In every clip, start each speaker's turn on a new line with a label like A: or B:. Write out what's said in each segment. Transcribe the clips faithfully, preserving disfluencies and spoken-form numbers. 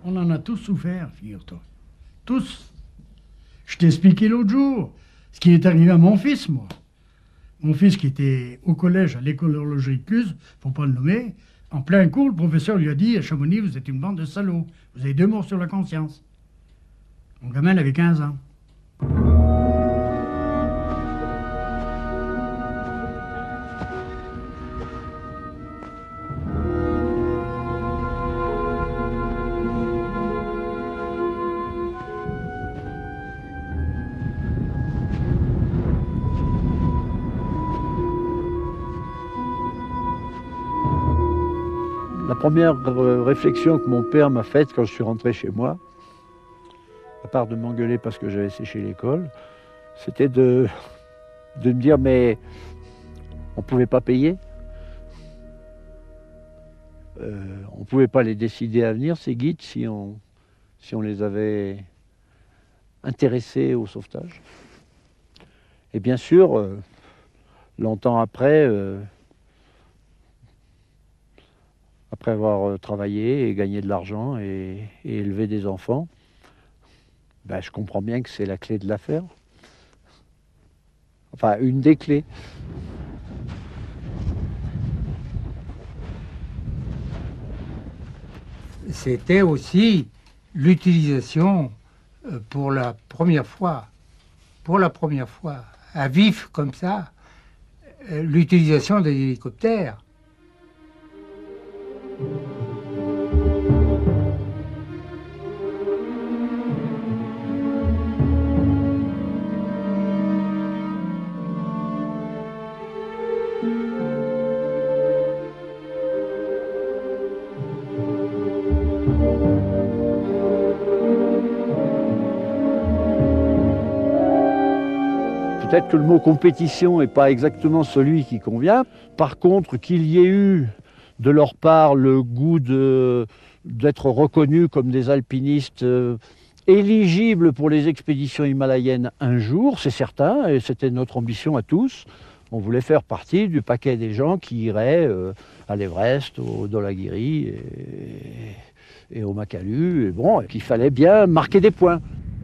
A: On en a tous souffert, figure-toi. Tous. Je t'ai expliqué l'autre jour ce qui est arrivé à mon fils, moi. Mon fils qui était au collège, à l'école horlogerie de Cluse, faut pas le nommer, en plein cours, le professeur lui a dit « À Chamonix, vous êtes une bande de salauds. Vous avez deux morts sur la conscience. » Mon gamin il avait quinze ans.
B: La première réflexion que mon père m'a faite quand je suis rentré chez moi, à part de m'engueuler parce que j'avais séché l'école, c'était de, de me dire mais on ne pouvait pas payer. Euh, on ne pouvait pas les décider à venir, ces guides, si on, si on les avait intéressés au sauvetage. Et bien sûr, euh, longtemps après, euh, après avoir travaillé et gagné de l'argent et, et élevé des enfants, ben, je comprends bien que c'est la clé de l'affaire. Enfin, une des clés.
C: C'était aussi l'utilisation pour la première fois, pour la première fois, à vif comme ça, l'utilisation des hélicoptères.
B: Peut-être que le mot compétition n'est pas exactement celui qui convient. Par contre, qu'il y ait eu de leur part le goût de, d'être reconnus comme des alpinistes euh, éligibles pour les expéditions himalayennes un jour, c'est certain, et c'était notre ambition à tous. On voulait faire partie du paquet des gens qui iraient euh, à l'Everest, au Dhaulagiri et, et au Makalu, et bon, et qu'il fallait bien marquer des points.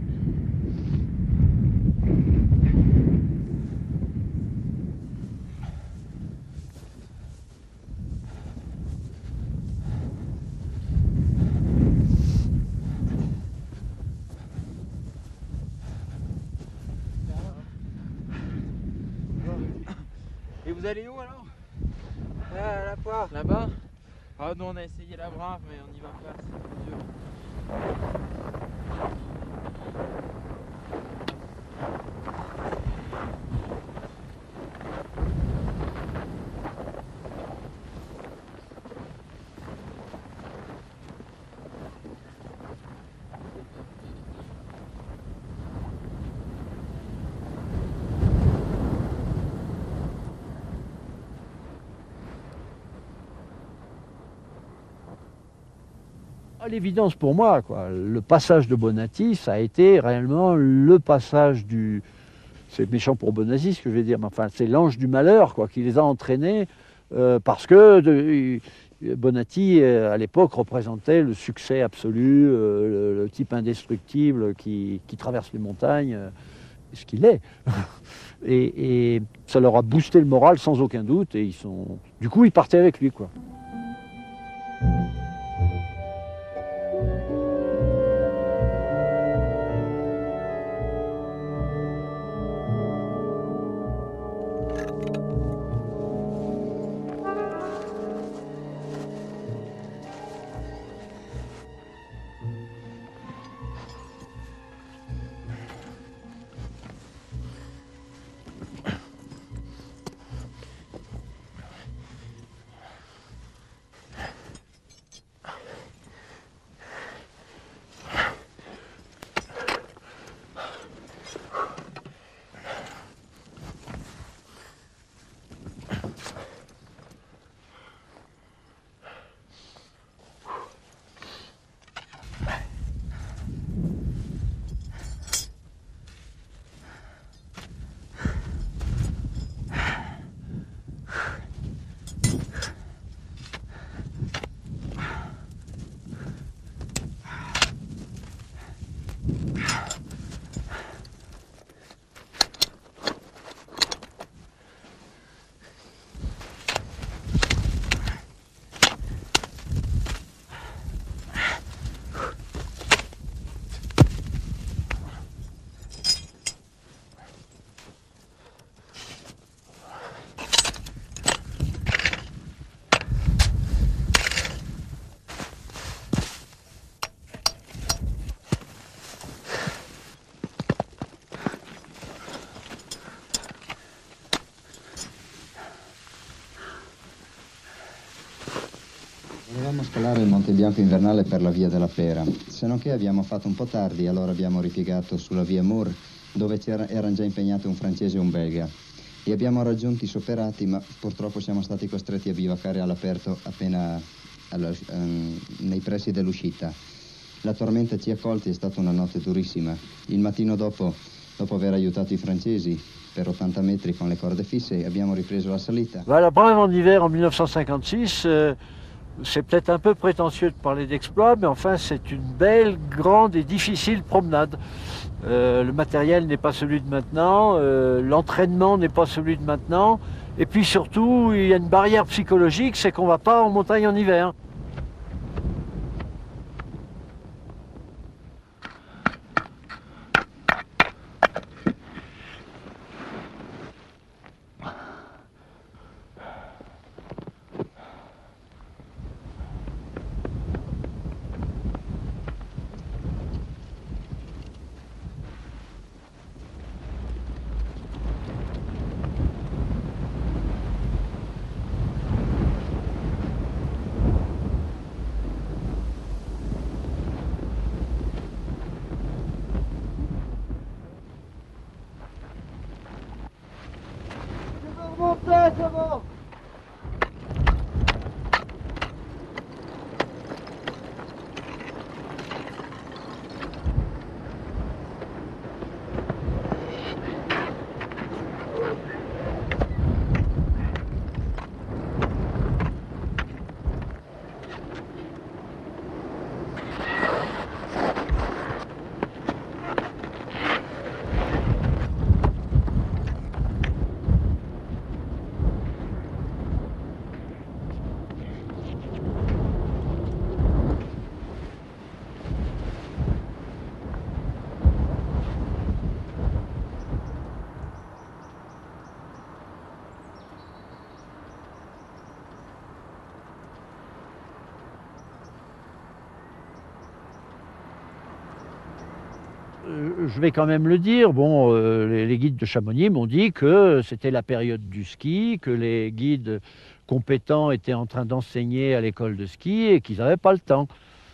D: Et vous allez où alors?
C: Ah, la poire.
D: Là-bas? Ah nous on a essayé la Brave mais on n'y va pas, c'est dur.
B: À l'évidence pour moi, quoi. Le passage de Bonatti, ça a été réellement le passage du... C'est méchant pour Bonatti ce que je vais dire, mais enfin c'est l'ange du malheur quoi, qui les a entraînés euh, parce que de, Bonatti à l'époque représentait le succès absolu, euh, le, le type indestructible qui, qui traverse les montagnes, euh, ce qu'il est. et, et ça leur a boosté le moral sans aucun doute et ils sont... Du coup ils partaient avec lui quoi.
E: scalare il Monte Bianco invernale per la via della Pera, se non che abbiamo fatto un po' tardi, allora abbiamo ripiegato sulla via Moore, dove erano già impegnati un francese e un belga. E abbiamo raggiunto i sopperati, ma purtroppo siamo stati costretti a bivaccare all'aperto appena alla, um, nei pressi dell'uscita. La tormenta ci ha colti, è stata una notte durissima. Il mattino dopo, dopo aver aiutato i francesi per ottanta metri con le corde fisse, abbiamo ripreso la salita.
B: La brève en hiver en mille neuf cent cinquante-six, euh, c'est peut-être un peu prétentieux de parler d'exploit, mais enfin c'est une belle, grande et difficile promenade. Euh, le matériel n'est pas celui de maintenant, euh, l'entraînement n'est pas celui de maintenant, et puis surtout il y a une barrière psychologique, c'est qu'on ne va pas en montagne en hiver. Je vais quand même le dire, bon, euh, les, les guides de Chamonix m'ont dit que c'était la période du ski, que les guides compétents étaient en train d'enseigner à l'école de ski et qu'ils n'avaient pas le temps.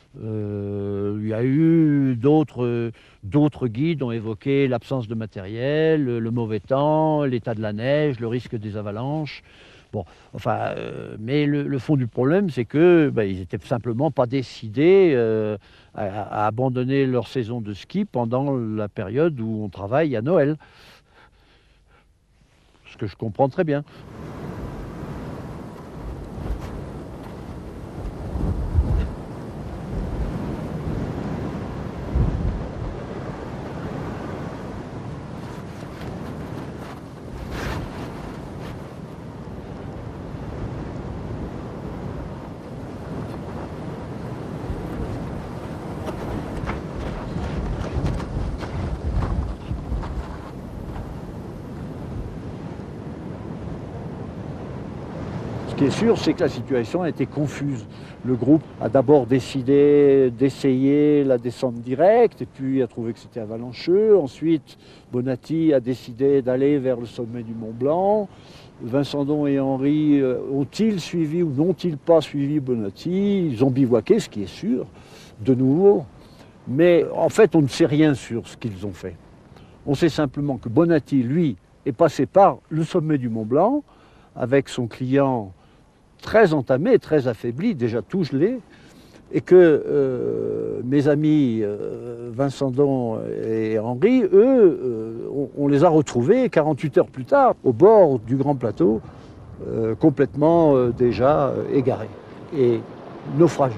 B: Euh, il y a eu d'autres d'autres guides ont évoqué l'absence de matériel, le, le mauvais temps, l'état de la neige, le risque des avalanches. Bon, enfin, euh, mais le, le fond du problème, c'est que ben, ils n'étaient simplement pas décidés euh, à, à abandonner leur saison de ski pendant la période où on travaille à Noël. Ce que je comprends très bien. Ce qui est sûr, c'est que la situation a été confuse. Le groupe a d'abord décidé d'essayer la descente directe, et puis a trouvé que c'était avalancheux. Ensuite, Bonatti a décidé d'aller vers le sommet du Mont Blanc. Vincendon et Henry euh, ont-ils suivi ou n'ont-ils pas suivi Bonatti? Ils ont bivouaqué, ce qui est sûr, de nouveau. Mais en fait, on ne sait rien sur ce qu'ils ont fait. On sait simplement que Bonatti, lui, est passé par le sommet du Mont Blanc, avec son client très entamé, très affaibli, déjà tout gelé, et que euh, mes amis euh, Vincendon et Henry, eux, euh, on, on les a retrouvés quarante-huit heures plus tard, au bord du Grand Plateau, euh, complètement euh, déjà euh, égarés et naufragés.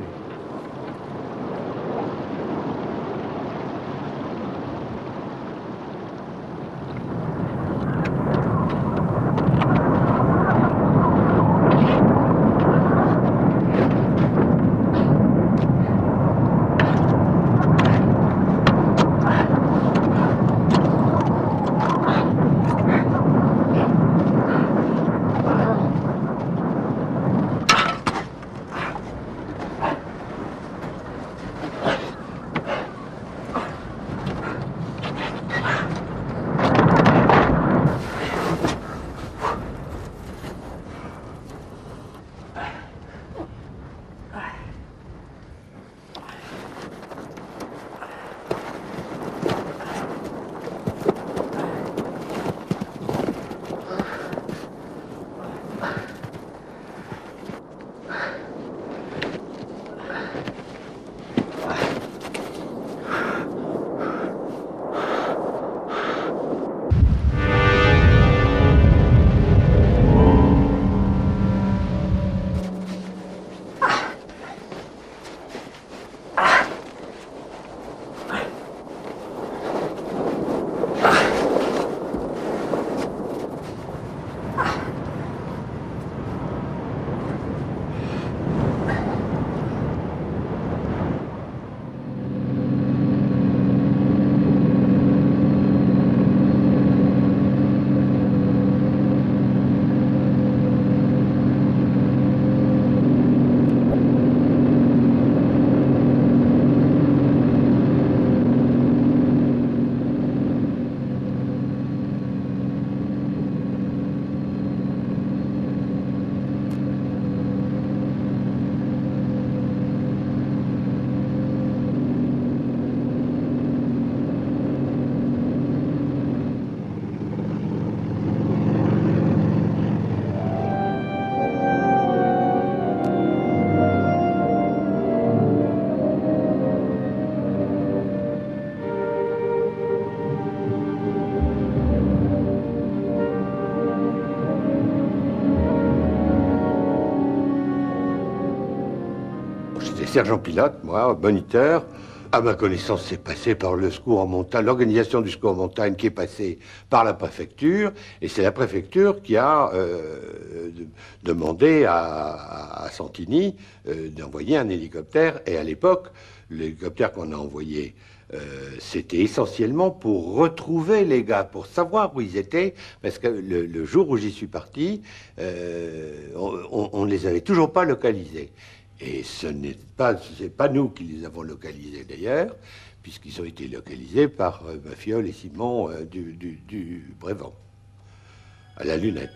F: sergent pilote, moi, moniteur. À ma connaissance, c'est passé par le secours en montagne, l'organisation du secours en montagne qui est passée par la préfecture, et c'est la préfecture qui a euh, demandé à, à Santini euh, d'envoyer un hélicoptère, et à l'époque, l'hélicoptère qu'on a envoyé, euh, c'était essentiellement pour retrouver les gars, pour savoir où ils étaient, parce que le, le jour où j'y suis parti, euh, on ne les avait toujours pas localisés. Et ce n'est pas, c'est pas nous qui les avons localisés d'ailleurs, puisqu'ils ont été localisés par euh, Mafiol et Simon euh, du, du, du Brévent, à la lunette.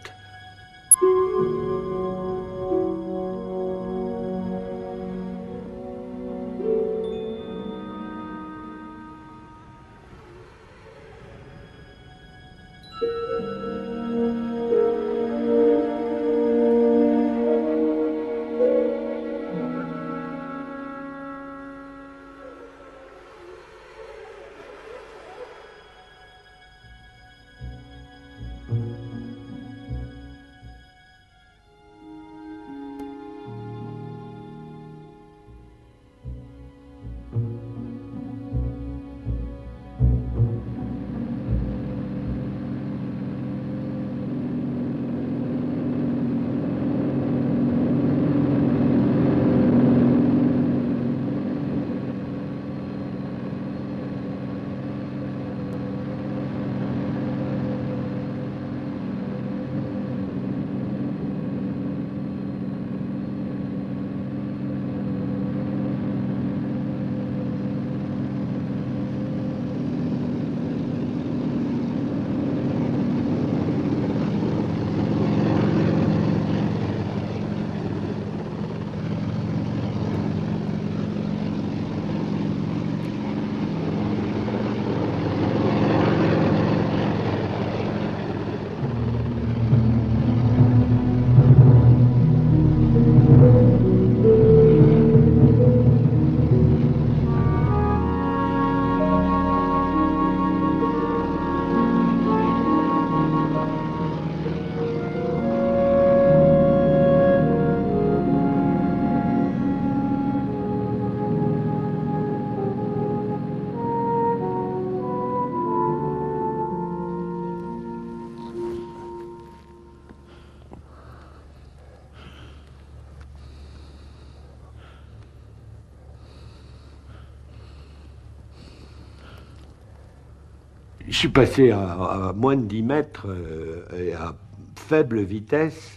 F: Je suis passé à, à moins de dix mètres euh, et à faible vitesse,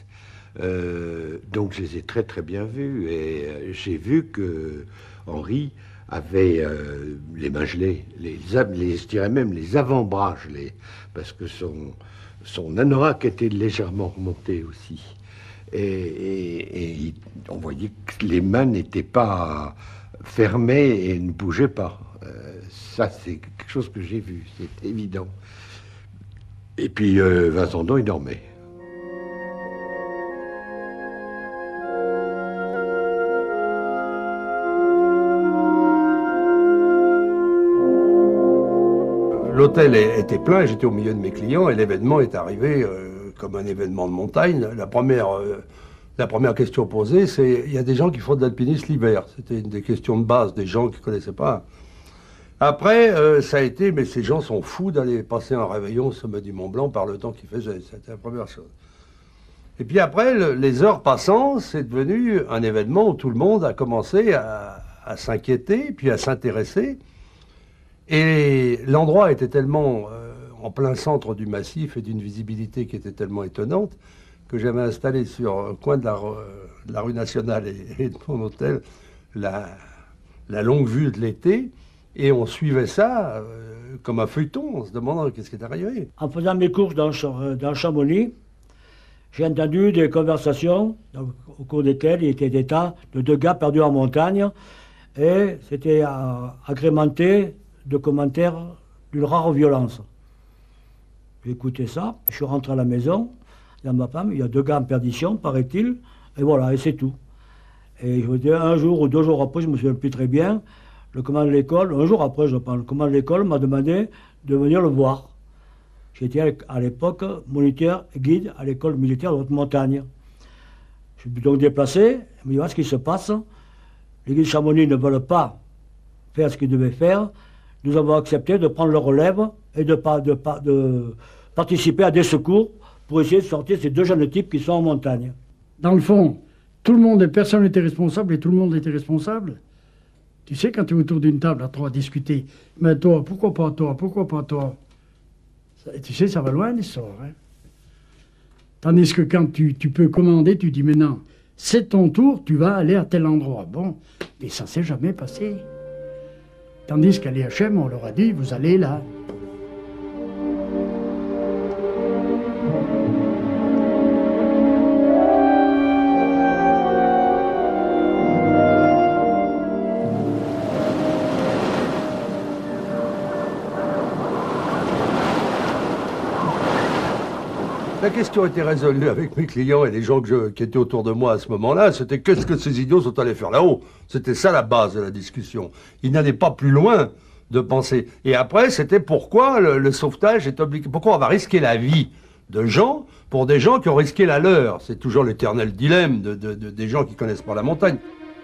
F: euh, donc je les ai très très bien vus. Et euh, j'ai vu que Henri avait euh, les mains gelées, les, les, je dirais même les avant-bras gelés, parce que son, son anorak était légèrement remonté aussi. Et, et, et on voyait que les mains n'étaient pas fermées et ne bougeaient pas. Euh, ça, c'est quelque chose que j'ai vu, c'est évident. Et puis, euh, Vincent Don, il dormait.
G: L'hôtel était plein, j'étais au milieu de mes clients et l'événement est arrivé euh, comme un événement de montagne. La première, euh, la première question posée, c'est il y a des gens qui font de l'alpinisme l'hiver. C'était une des questions de base des gens qui ne connaissaient pas. Après, euh, ça a été, mais ces gens sont fous d'aller passer un réveillon au sommet du Mont Blanc par le temps qu'il faisait. C'était la première chose. Et puis après, le, les heures passant, c'est devenu un événement où tout le monde a commencé à, à s'inquiéter, puis à s'intéresser. Et l'endroit était tellement euh, en plein centre du massif et d'une visibilité qui était tellement étonnante que j'avais installé sur un coin de la, de la rue nationale et, et de mon hôtel la, la longue vue de l'été. Et on suivait ça euh, comme un feuilleton, en se demandant qu'est-ce qui est arrivé.
H: En faisant mes courses dans, dans Chamonix, j'ai entendu des conversations donc, au cours desquelles il était des tas de deux gars perdus en montagne. Et c'était euh, agrémenté de commentaires d'une rare violence. J'ai écouté ça, je suis rentré à la maison, dans ma femme, il y a deux gars en perdition, paraît-il, et voilà, et c'est tout. Et je veux dire, un jour ou deux jours après, je me souviens plus très bien, le commandant de l'école, un jour après, je pense, le commandant de l'école m'a demandé de venir le voir. J'étais à l'époque moniteur et guide à l'école militaire de haute montagne. Je me suis donc déplacé, il me dit, voilà ce qui se passe. les guides Chamonix ne veulent pas faire ce qu'ils devaient faire, nous avons accepté de prendre le relève et de, de, de, de participer à des secours pour essayer de sortir ces deux jeunes types qui sont en montagne.
A: Dans le fond, tout le monde, personne n'était responsable et tout le monde était responsable. Tu sais, quand tu es autour d'une table à trois à discuter, mais toi, pourquoi pas toi, pourquoi pas toi? Ça, tu sais, ça va loin l'histoire. Hein? Tandis que quand tu, tu peux commander, tu dis, mais non, c'est ton tour, tu vas aller à tel endroit. Bon, mais ça s'est jamais passé. Tandis qu'à l'E H M, on leur a dit, vous allez là.
G: La question était résolue avec mes clients et les gens que je, qui étaient autour de moi à ce moment-là, c'était qu'est-ce que ces idiots sont allés faire là-haut? C'était ça la base de la discussion. Ils n'allaient pas plus loin de penser. Et après, c'était pourquoi le, le sauvetage est obligé. Pourquoi on va risquer la vie de gens pour des gens qui ont risqué la leur? C'est toujours l'éternel dilemme de, de, de, des gens qui connaissent pas la montagne.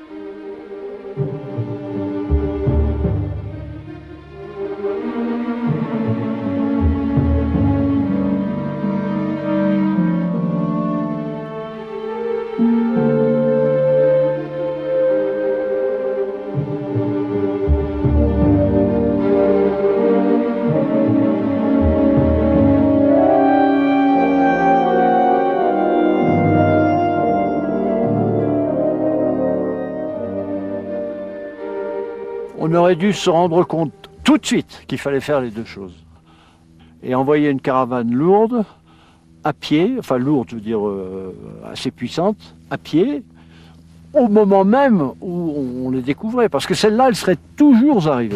B: On aurait dû se rendre compte tout de suite qu'il fallait faire les deux choses. Et envoyer une caravane lourde, à pied, enfin lourde, je veux dire euh, assez puissante, à pied, au moment même où on les découvrait. Parce que celle-là, elle serait toujours arrivée.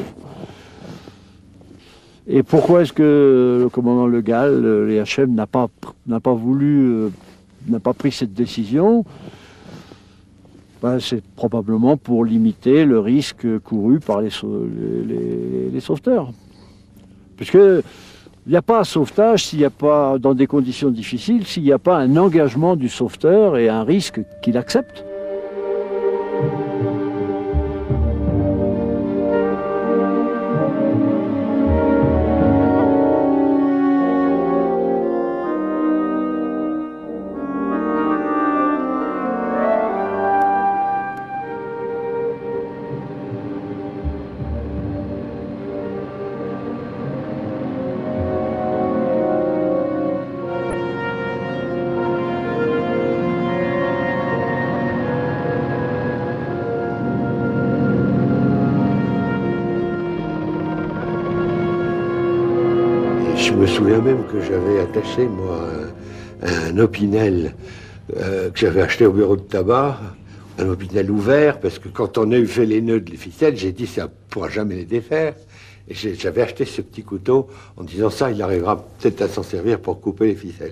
B: Et pourquoi est-ce que le commandant Le Gall, l'E H M, n'a pas, n'a pas voulu, euh, n'a pas pris cette décision? Ben, c'est probablement pour limiter le risque couru par les, sau les, les sauveteurs. Puisque il n'y a pas sauvetage s'il n'y a pas, dans des conditions difficiles, s'il n'y a pas un engagement du sauveteur et un risque qu'il accepte.
F: Je me souviens même que j'avais attaché, moi, un, un opinel euh, que j'avais acheté au bureau de tabac, un opinel ouvert, parce que quand on a eu fait les nœuds de les ficelles, j'ai dit ça ne pourra jamais les défaire. Et j'avais acheté ce petit couteau en disant ça, il arrivera peut-être à s'en servir pour couper les ficelles.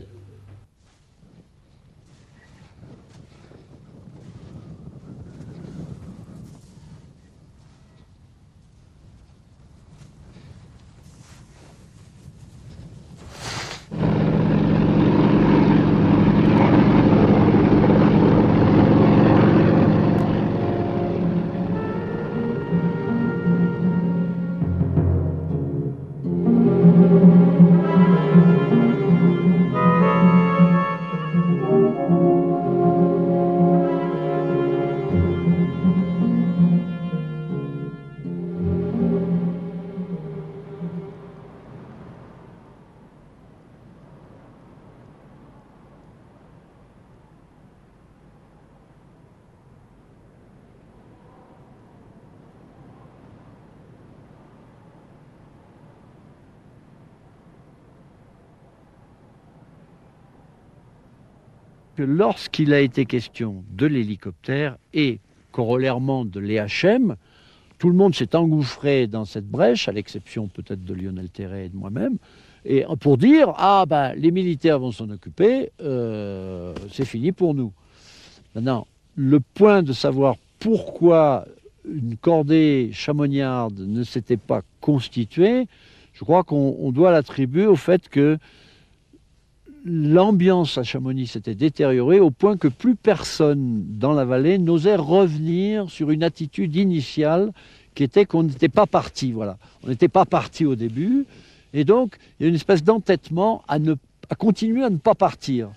B: Que lorsqu'il a été question de l'hélicoptère et corollairement de l'E H M, tout le monde s'est engouffré dans cette brèche, à l'exception peut-être de Lionel Terray et de moi-même, et pour dire « Ah ben, les militaires vont s'en occuper, euh, c'est fini pour nous ». Maintenant, le point de savoir pourquoi une cordée chamoniarde ne s'était pas constituée, je crois qu'on doit l'attribuer au fait que l'ambiance à Chamonix s'était détériorée au point que plus personne dans la vallée n'osait revenir sur une attitude initiale qui était qu'on n'était pas parti. Voilà. On n'était pas parti au début. Et donc, il y a une espèce d'entêtement à, ne, à continuer à ne pas partir.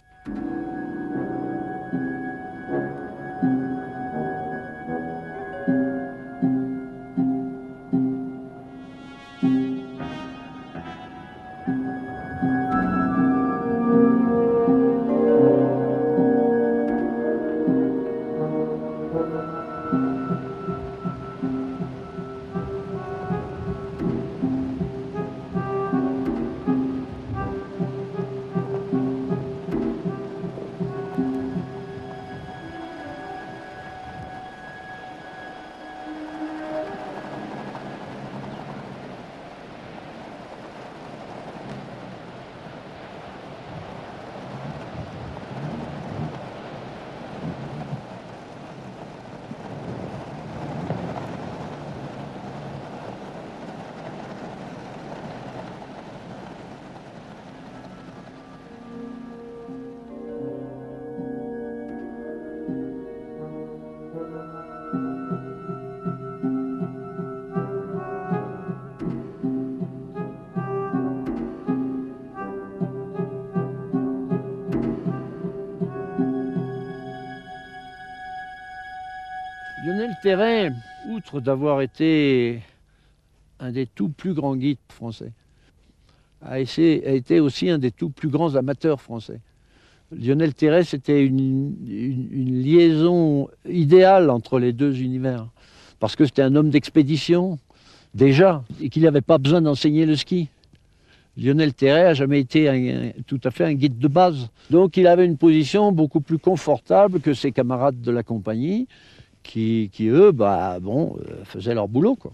B: Lionel Terray, outre d'avoir été un des tout plus grands guides français, a été aussi un des tout plus grands amateurs français. Lionel Terray, c'était une, une, une liaison idéale entre les deux univers, parce que c'était un homme d'expédition, déjà, et qu'il n'avait pas besoin d'enseigner le ski. Lionel Terray n'a jamais été un, tout à fait un guide de base. Donc il avait une position beaucoup plus confortable que ses camarades de la compagnie, qui, qui eux, bah, bon, euh, faisaient leur boulot, quoi.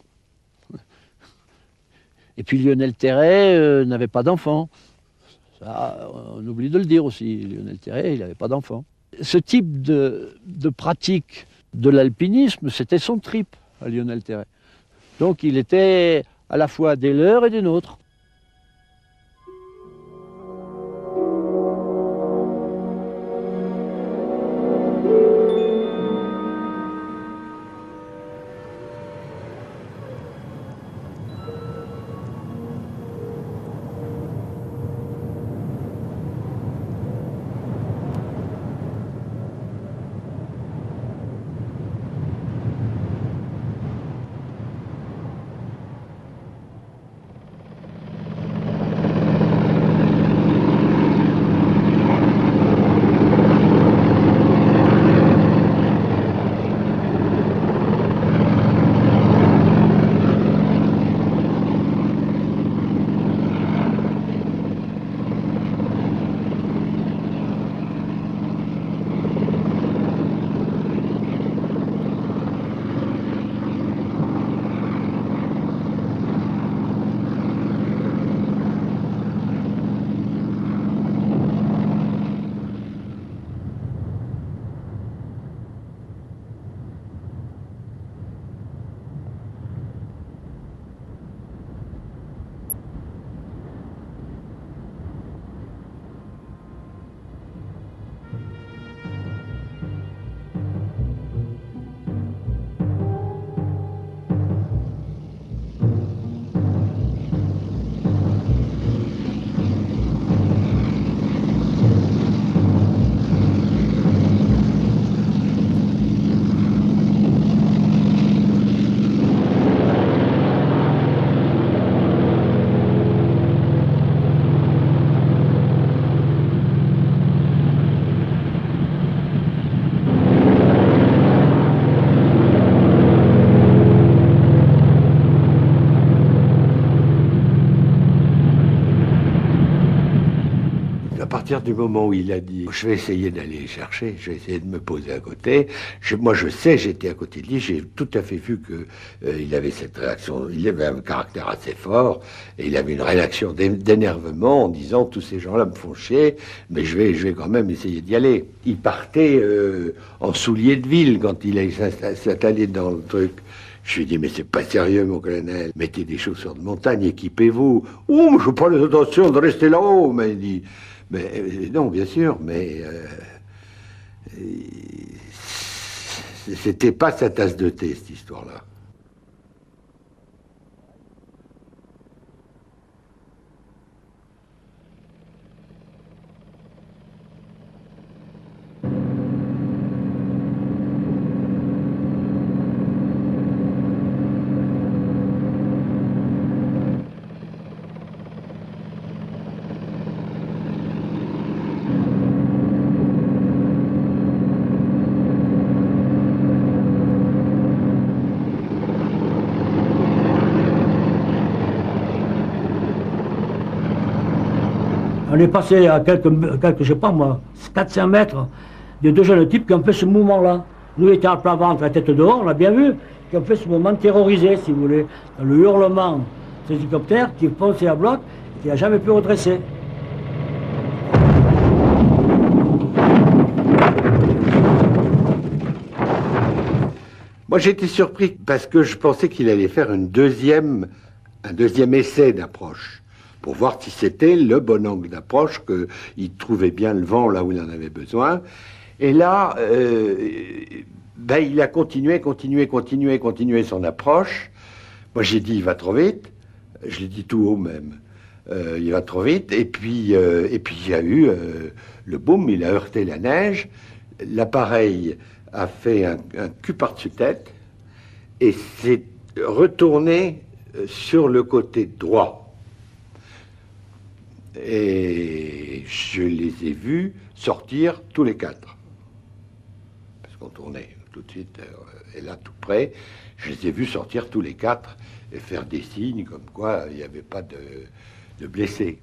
B: Et puis Lionel Terray euh, n'avait pas d'enfant. Ça, on oublie de le dire aussi. Lionel Terray, il n'avait pas d'enfant. Ce type de, de pratique de l'alpinisme, c'était son trip à Lionel Terray. Donc il était à la fois des leurs et des nôtres.
F: À partir du moment où il a dit « je vais essayer d'aller chercher, je vais essayer de me poser à côté », moi je sais, j'étais à côté de lui, j'ai tout à fait vu qu'il euh, avait cette réaction, il avait un caractère assez fort, et il avait une réaction d'énervement en disant « tous ces gens-là me font chier, mais je vais, je vais quand même essayer d'y aller ». Il partait euh, en souliers de ville quand il a s'installé dans le truc. Je lui ai dit, mais c'est pas sérieux, mon colonel. Mettez des chaussures de montagne, équipez-vous. Oh, mais je n'ai pas l'intention de rester là-haut, m'a dit. Mais, euh, non, bien sûr, mais euh, c'était pas sa tasse de thé, cette histoire-là.
H: On est passé à quelques, quelques je sais pas moi, quatre cinq mètres de deux jeunes types qui ont fait ce mouvement-là. Nous étions à plat ventre, la tête dehors, on l'a bien vu, qui ont fait ce mouvement terrorisé, si vous voulez. Dans le hurlement des hélicoptères qui fonçaient à bloc et qui n'a jamais pu redresser.
F: Moi, j'étais surpris parce que je pensais qu'il allait faire une deuxième, un deuxième essai d'approche pour voir si c'était le bon angle d'approche, qu'il trouvait bien le vent là où il en avait besoin. Et là, euh, ben, il a continué, continué, continué, continué son approche. Moi, j'ai dit, il va trop vite. Je l'ai dit tout haut même. Euh, il va trop vite. Et puis, euh, et puis il y a eu euh, le boom, il a heurté la neige. L'appareil a fait un, un cul par-dessus tête et s'est retourné sur le côté droit. Et je les ai vus sortir tous les quatre. Parce qu'on tournait tout de suite, euh, et là tout près, je les ai vus sortir tous les quatre et faire des signes comme quoi il n'y avait pas de, de blessés.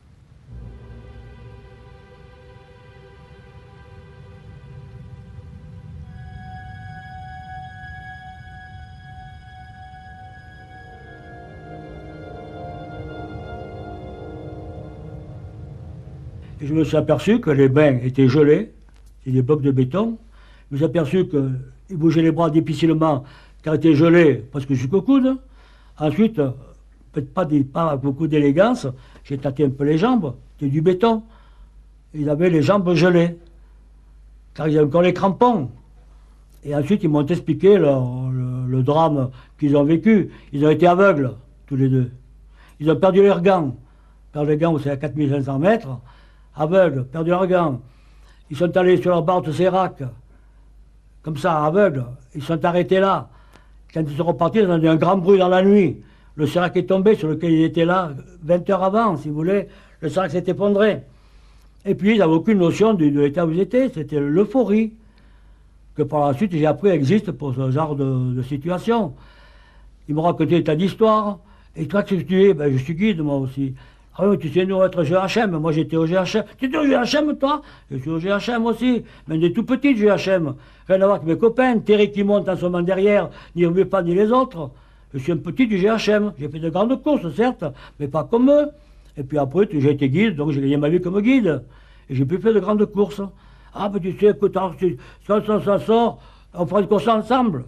H: Et je me suis aperçu que les bains étaient gelés, c'est des blocs de béton. Je me suis aperçu qu'ils bougeaient les bras difficilement car ils étaient gelés presque jusqu'au coude. Ensuite, peut-être pas, des, pas beaucoup d'élégance, j'ai tâté un peu les jambes, c'était du béton. Ils avaient les jambes gelées, car ils avaient encore les crampons. Et ensuite, ils m'ont expliqué le, le, le drame qu'ils ont vécu. Ils ont été aveugles, tous les deux. Ils ont perdu leurs gants. Perdre les gants, c'est à quatre mille cinq cents mètres. Aveugles, perdu leurs gants. Ils sont allés sur la barre de Sérac, comme ça, aveugles. Ils sont arrêtés là. Quand ils sont repartis, ils ont eu un grand bruit dans la nuit. Le Sérac est tombé, sur lequel ils étaient là vingt heures avant, si vous voulez. Le Sérac s'est effondré. Et puis, ils n'avaient aucune notion de, de l'état où ils étaient. C'était l'euphorie, que par la suite, j'ai appris existe pour ce genre de, de situation. Ils m'ont raconté des tas d'histoires. Et toi, qu'est-ce que tu es? Ben, je suis guide, moi aussi. Ah oui, tu sais, nous, être G H M. Moi, j'étais au G H M. Tu étais au G H M, toi? Je suis au G H M aussi. Même des tout petits G H M. Rien à voir avec mes copains. Terry qui monte en ce moment derrière, ni mieux pas ni les autres. Je suis un petit du G H M. J'ai fait de grandes courses, certes, mais pas comme eux. Et puis après, j'ai été guide, donc j'ai gagné ma vie comme guide. Et j'ai pu faire de grandes courses. Ah, ben tu sais, écoute, ça, ça, ça sort, on fera une course ensemble.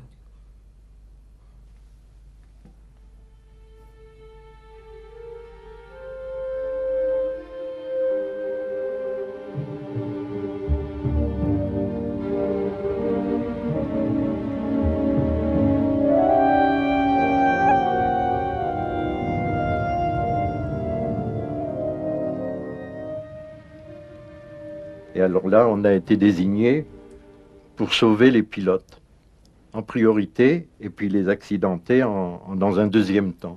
I: Et alors là, on a été désigné pour sauver les pilotes en priorité et puis les accidentés en, en, dans un deuxième temps.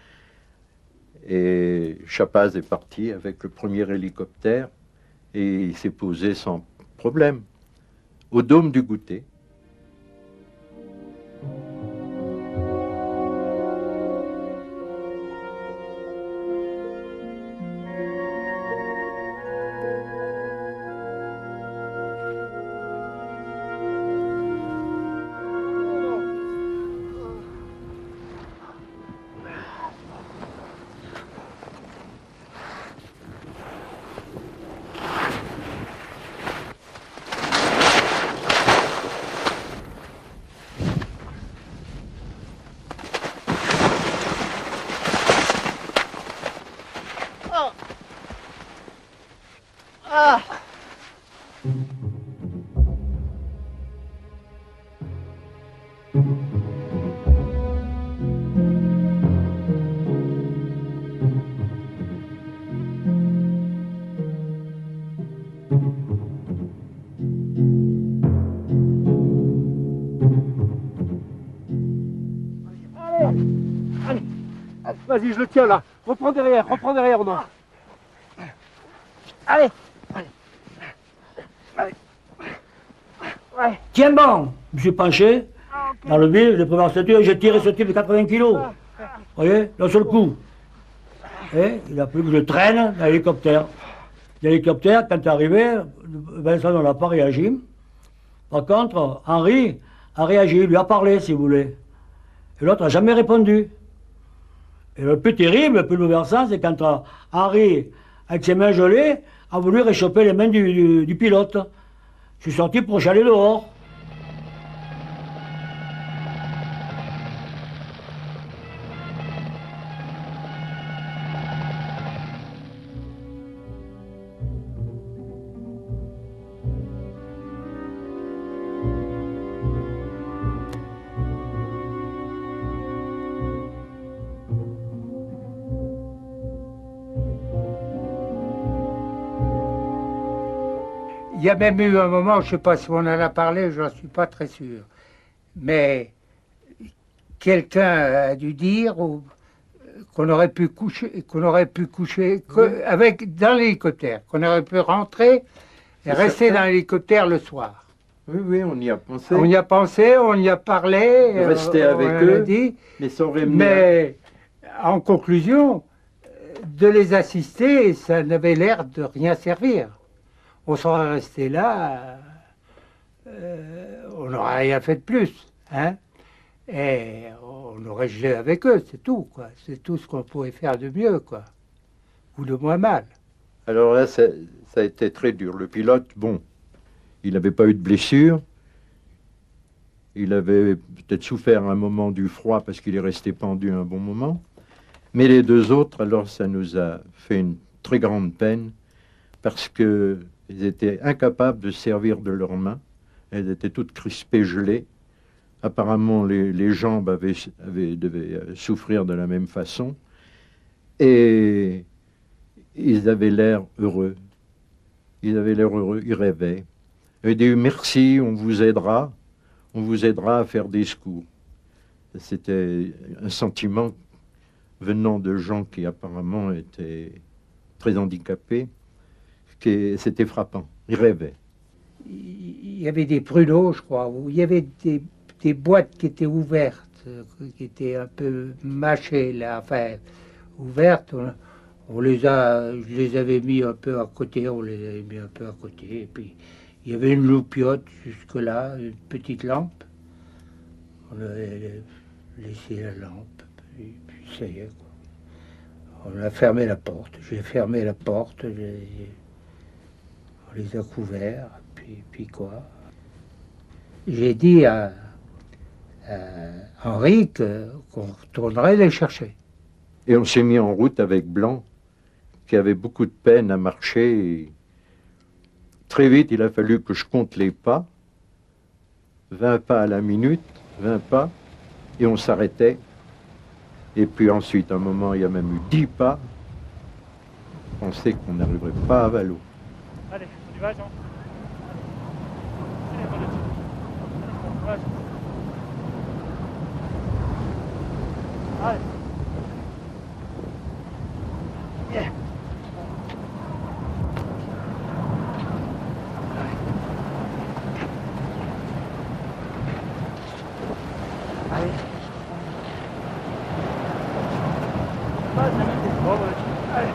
I: Et Chapaz est parti avec le premier hélicoptère et il s'est posé sans problème au dôme du Goûter.
J: Allez, vas-y, je le tiens là. Reprends derrière, reprends derrière, Ronan.
H: Allez. Allez. Ouais. Tiens bon, je me suis penché dans le vide, j'ai pris ma statue et j'ai tiré ce type de quatre-vingts kilos. Vous voyez, d'un seul coup. Et il a fallu que je traîne dans l'hélicoptère. L'hélicoptère, quand il est arrivé, Vincent n'a pas réagi. Par contre, Henri a réagi, il lui a parlé, si vous voulez. Et l'autre n'a jamais répondu. Et le plus terrible, le plus bouleversant, c'est quand euh, Henri, avec ses mains gelées, a voulu réchauffer les mains du, du, du pilote. Je suis sorti pour chialer dehors.
C: Il y a même eu un moment, je ne sais pas si on en a parlé, je n'en suis pas très sûr, mais quelqu'un a dû dire qu'on aurait pu coucher, qu'on aurait pu coucher que, avec, dans l'hélicoptère, qu'on aurait pu rentrer et rester certain. Dans l'hélicoptère le soir.
I: Oui, oui, on y a pensé.
C: On y a pensé, on y a parlé,
I: rester
C: on,
I: avec
C: on
I: eux,
C: dit,
I: mais sans revenir.
C: Mais en conclusion, de les assister, ça n'avait l'air de rien servir. On serait resté là, euh, on n'aurait rien fait de plus, hein. Et on aurait gelé avec eux, c'est tout, quoi. C'est tout ce qu'on pouvait faire de mieux, quoi. Ou de moins mal.
I: Alors là, ça, ça a été très dur. Le pilote, bon, il n'avait pas eu de blessure. Il avait peut-être souffert un moment du froid parce qu'il est resté pendu un bon moment. Mais les deux autres, alors ça nous a fait une très grande peine parce que ils étaient incapables de servir de leurs mains. Elles étaient toutes crispées, gelées. Apparemment, les, les jambes avaient, avaient, devaient souffrir de la même façon. Et ils avaient l'air heureux. Ils avaient l'air heureux, ils rêvaient. Ils disaient « Merci, on vous aidera. On vous aidera à faire des secours. » C'était un sentiment venant de gens qui apparemment étaient très handicapés. C'était frappant. Ils rêvaient.
C: Il y avait des pruneaux, je crois, où il y avait des, des boîtes qui étaient ouvertes, qui étaient un peu mâchées, là, enfin, ouvertes. On, on les a, je les avais mis un peu à côté, on les avait mis un peu à côté. Et puis, il y avait une loupiote jusque-là, une petite lampe. On avait laissé la lampe, puis, puis ça y est, quoi. On a fermé la porte. J'ai fermé la porte. On les a couverts, puis, puis quoi. J'ai dit à, à Henri qu'on retournerait les chercher.
I: Et on s'est mis en route avec Blanc, qui avait beaucoup de peine à marcher. Et très vite, il a fallu que je compte les pas. vingt pas à la minute, vingt pas, et on s'arrêtait. Et puis ensuite, à un moment, il y a même eu dix pas. On sait qu'on n'arriverait pas à Vallot.
J: Allez, on y va, Jean. Allez, allez, allez, allez. Allez. Yeah. Allez. Allez.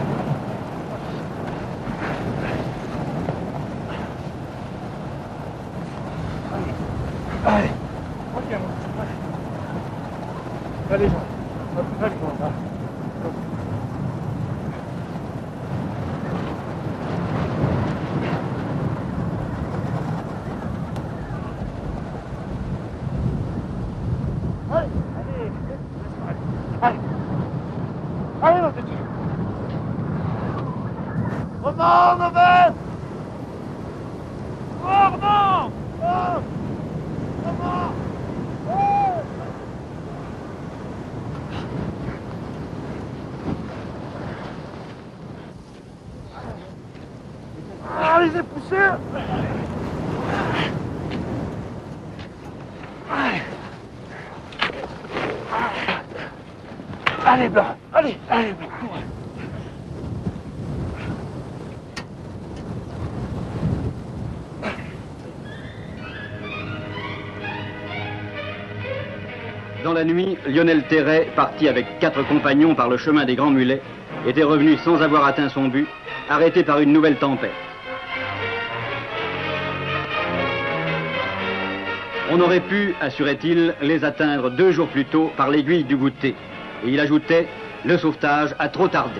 J: Allez, ok, allez. Allez, Jean. Allez, Jean. Allez, allez, allez, allez, mon petit. Ronan, Novel! Oh, Ronan! Oh! Ronan! Oh! Ah, les ai poussés! Allez, Blanc, allez, allez, Blanc, cours.
K: Dans la nuit, Lionel Terray, parti avec quatre compagnons par le chemin des Grands Mulets, était revenu sans avoir atteint son but, arrêté par une nouvelle tempête. On aurait pu, assurait-il, les atteindre deux jours plus tôt par l'aiguille du goûter. Et il ajoutait, le sauvetage a trop tardé.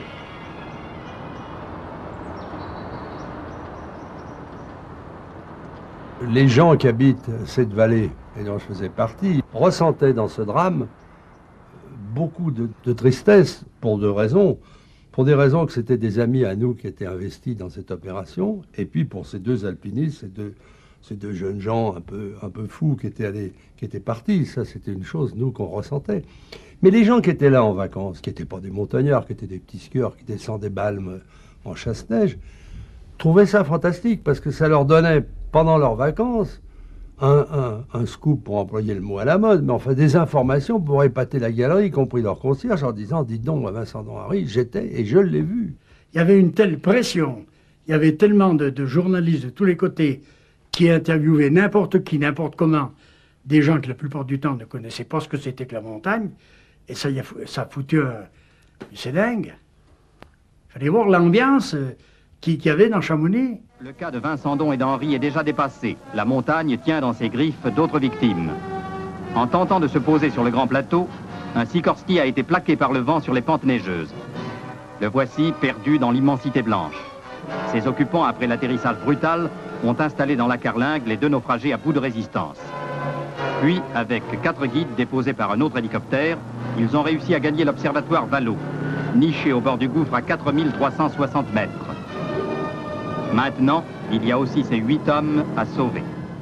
G: Les gens qui habitent cette vallée, et dont je faisais partie, ressentaient dans ce drame beaucoup de, de tristesse pour deux raisons. Pour des raisons que c'était des amis à nous qui étaient investis dans cette opération, et puis pour ces deux alpinistes, ces deux, ces deux jeunes gens un peu, un peu fous qui étaient, allés, qui étaient partis. Ça, c'était une chose, nous, qu'on ressentait. Mais les gens qui étaient là en vacances, qui n'étaient pas des montagnards, qui étaient des petits skieurs, qui descendaient Balme en chasse-neige, trouvaient ça fantastique, parce que ça leur donnait, pendant leurs vacances, un, un, un scoop, pour employer le mot à la mode, mais enfin des informations pour épater la galerie, y compris leur concierge, en disant, dites donc, moi, Vincent Henry, j'étais et je l'ai vu.
A: Il y avait une telle pression, il y avait tellement de, de journalistes de tous les côtés qui interviewaient n'importe qui, n'importe comment, des gens qui la plupart du temps ne connaissaient pas ce que c'était que la montagne, et ça, y a, ça a foutu un... C'est dingue. Il fallait voir l'ambiance qu'il y avait dans Chamonix.
K: Le cas de Vincent Don et d'Henri est déjà dépassé. La montagne tient dans ses griffes d'autres victimes. En tentant de se poser sur le grand plateau, un Sikorsky a été plaqué par le vent sur les pentes neigeuses. Le voici perdu dans l'immensité blanche. Ses occupants, après l'atterrissage brutal, ont installé dans la carlingue les deux naufragés à bout de résistance. Puis, avec quatre guides déposés par un autre hélicoptère, ils ont réussi à gagner l'observatoire Vallot, niché au bord du gouffre à quatre mille trois cent soixante mètres. Maintenant, il y a aussi ces huit hommes à sauver.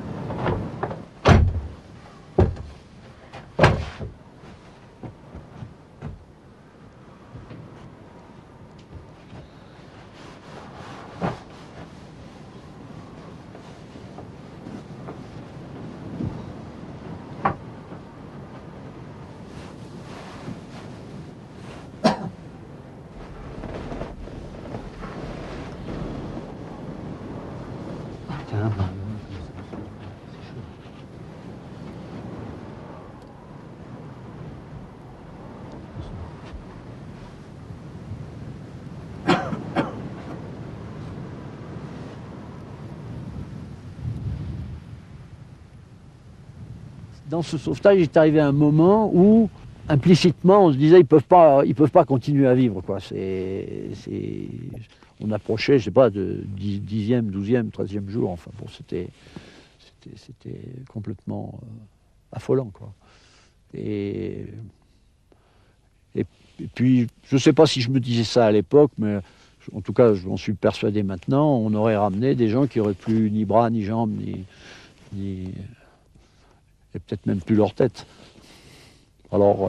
B: Dans ce sauvetage, il est arrivé un moment où, implicitement, on se disait ils peuvent pas, ils peuvent pas continuer à vivre, quoi. C'est, c'est... On approchait, je sais pas, de dixième, douzième, treizième jour. Enfin bon, c'était, c'était, c'était complètement euh, affolant, quoi. Et, et, et puis, je sais pas si je me disais ça à l'époque, mais en tout cas, j'en suis persuadé maintenant. On aurait ramené des gens qui auraient plus ni bras, ni jambes, ni, ni et peut-être même plus leur tête. Alors. Euh...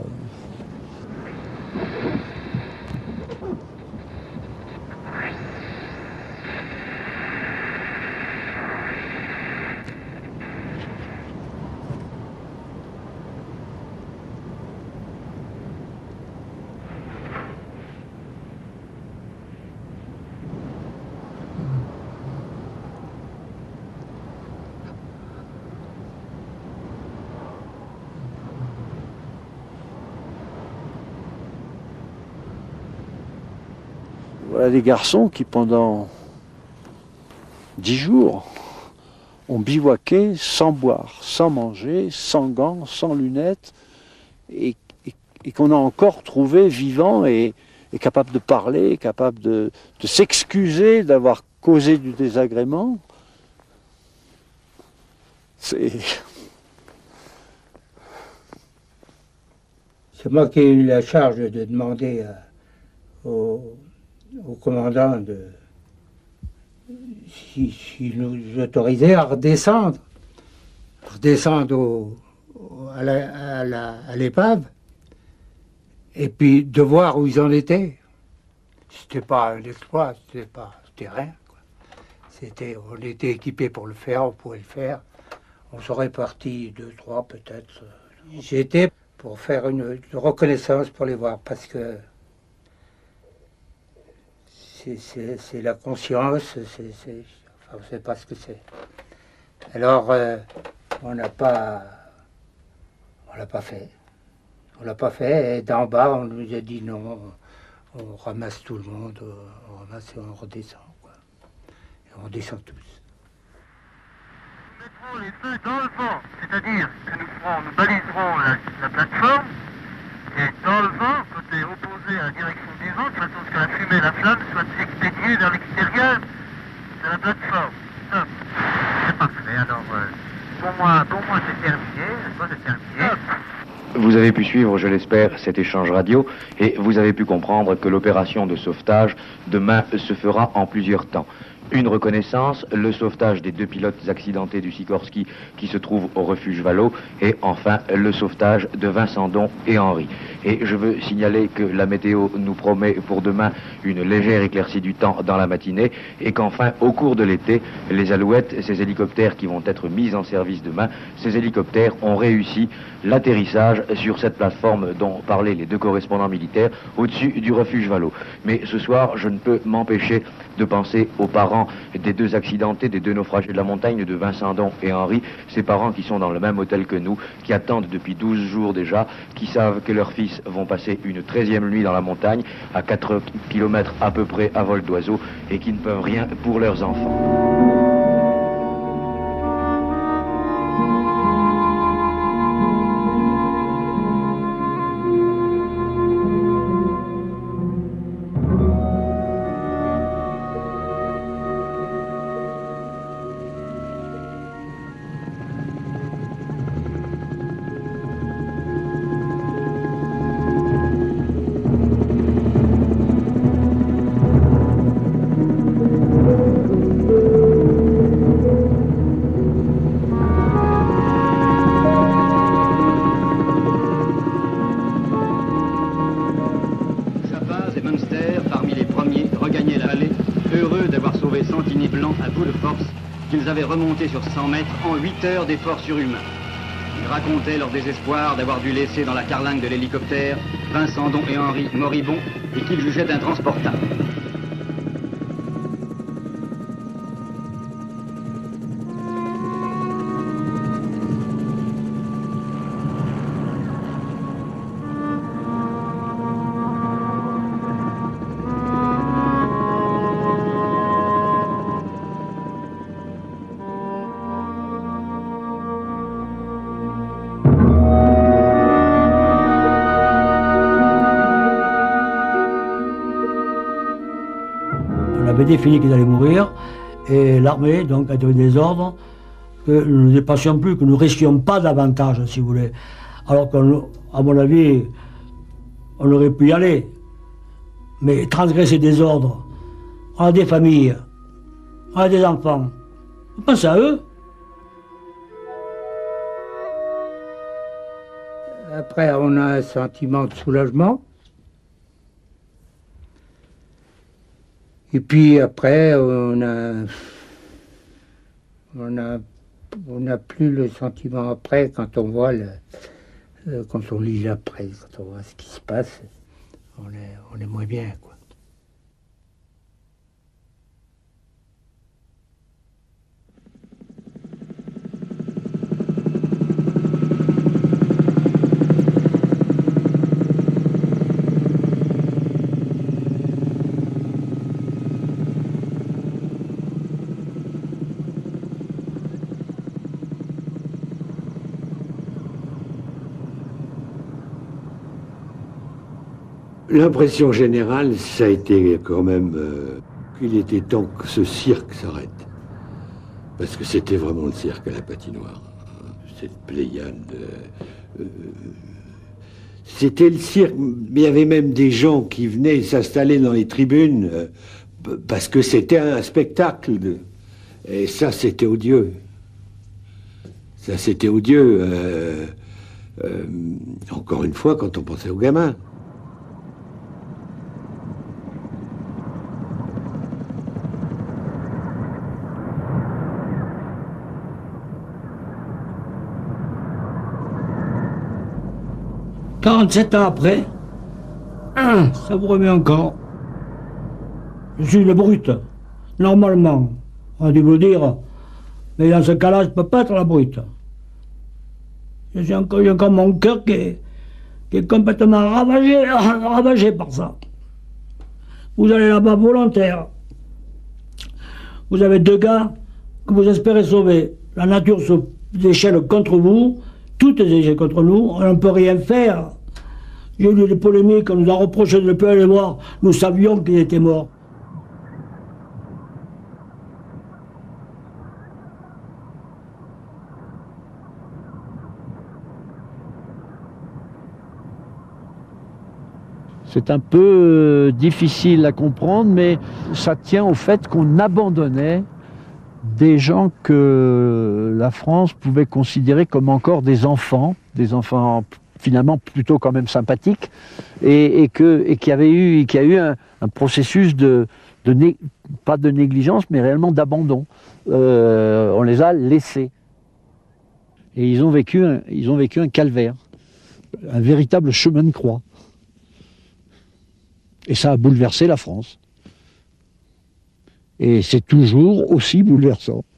B: Voilà des garçons qui, pendant dix jours, ont bivouaqué sans boire, sans manger, sans gants, sans lunettes, et, et, et qu'on a encore trouvé vivants et, et capables de parler, capables de, de s'excuser d'avoir causé du désagrément. C'est...
C: C'est moi qui ai eu la charge de demander à, au... au commandant de s'il si, si nous autorisait à redescendre, redescendre au, au, à, la, à, la, à l'épave, et puis de voir où ils en étaient. C'était pas un exploit, c'était pas, c'était rien, quoi. C'était, on était équipés pour le faire, on pouvait le faire. On serait parti deux, trois peut-être. J'étais pour faire une, une reconnaissance pour les voir, parce que c'est la conscience, c'est, enfin, on ne sait pas ce que c'est. Alors, euh, on n'a pas, on l'a pas fait. On l'a pas fait, et d'en bas, on nous a dit non, on ramasse tout le monde, on ramasse et on redescend, quoi. Et on descend tous.
L: Nous mettrons les feux dans le vent, c'est-à-dire que nous, ferons, nous baliserons la, la plateforme, et dans le vent, côté opposé à la direction du vent, de façon à ce que la fumée et la flamme soient expédiées vers l'extérieur de la plateforme. Stop. C'est parfait, alors euh, pour moi, pour moi c'est terminé, moi c'est terminé. Stop.
K: Vous avez pu suivre, je l'espère, cet échange radio et vous avez pu comprendre que l'opération de sauvetage demain se fera en plusieurs temps. Une reconnaissance, le sauvetage des deux pilotes accidentés du Sikorsky qui se trouvent au refuge Vallot et enfin le sauvetage de Vincent Don et Henri. Et je veux signaler que la météo nous promet pour demain une légère éclaircie du temps dans la matinée et qu'enfin, au cours de l'été, les Alouettes, ces hélicoptères qui vont être mis en service demain, ces hélicoptères ont réussi l'atterrissage sur cette plateforme dont parlaient les deux correspondants militaires au-dessus du refuge Vallot. Mais ce soir, je ne peux m'empêcher de penser aux parents des deux accidentés, des deux naufragés de la montagne, de Vincent Don et Henri, ces parents qui sont dans le même hôtel que nous, qui attendent depuis douze jours déjà, qui savent que leurs fils vont passer une treizième nuit dans la montagne, à quatre kilomètres à peu près à vol d'oiseau, et qui ne peuvent rien pour leurs enfants. Remonté sur cent mètres en huit heures d'efforts surhumains. Ils racontaient leur désespoir d'avoir dû laisser dans la carlingue de l'hélicoptère Vincent Don et Henri moribonds et qu'ils jugeaient intransportables.
H: Défini qu'ils allaient mourir, et l'armée donc a donné des ordres que nous ne dépassions plus, que nous risquions pas davantage, si vous voulez. Alors qu'à mon avis, on aurait pu y aller. Mais transgresser des ordres, on a des familles, on a des enfants, on pense à eux.
C: Après, on a un sentiment de soulagement. Et puis après, on a, on a, on n'a plus le sentiment après quand on voit le, quand on lit la presse, quand on voit ce qui se passe, on est, on est moins bien, quoi.
F: L'impression générale, ça a été quand même euh, qu'il était temps que ce cirque s'arrête. Parce que c'était vraiment le cirque à la patinoire. Cette pléiade. Euh, euh, c'était le cirque. Il y avait même des gens qui venaient s'installer dans les tribunes euh, parce que c'était un spectacle. De, et ça, c'était odieux. Ça, c'était odieux. Euh, euh, encore une fois, quand on pensait aux gamins.
H: quarante-sept ans après, ça vous remet encore. Je suis une brute, normalement, on a dû vous dire, mais dans ce cas-là, je ne peux pas être la brute. J'ai encore, j'ai encore mon cœur qui est, qui est complètement ravagé, ravagé par ça. Vous allez là-bas volontaire. Vous avez deux gars que vous espérez sauver. La nature se déchaîne contre vous, toutes les échelles contre nous, on ne peut rien faire. J'ai eu des polémiques, on nous a reproché de ne plus aller voir, nous savions qu'il était mort.
B: C'est un peu difficile à comprendre, mais ça tient au fait qu'on abandonnait des gens que la France pouvait considérer comme encore des enfants, des enfants finalement plutôt quand même sympathiques, et, et que et qu'il y avait eu, qu'il y a eu un, un processus de, de né, pas de négligence, mais réellement d'abandon. Euh, on les a laissés, et ils ont vécu, un, ils ont vécu un calvaire, un véritable chemin de croix. Et ça a bouleversé la France. Et c'est toujours aussi bouleversant.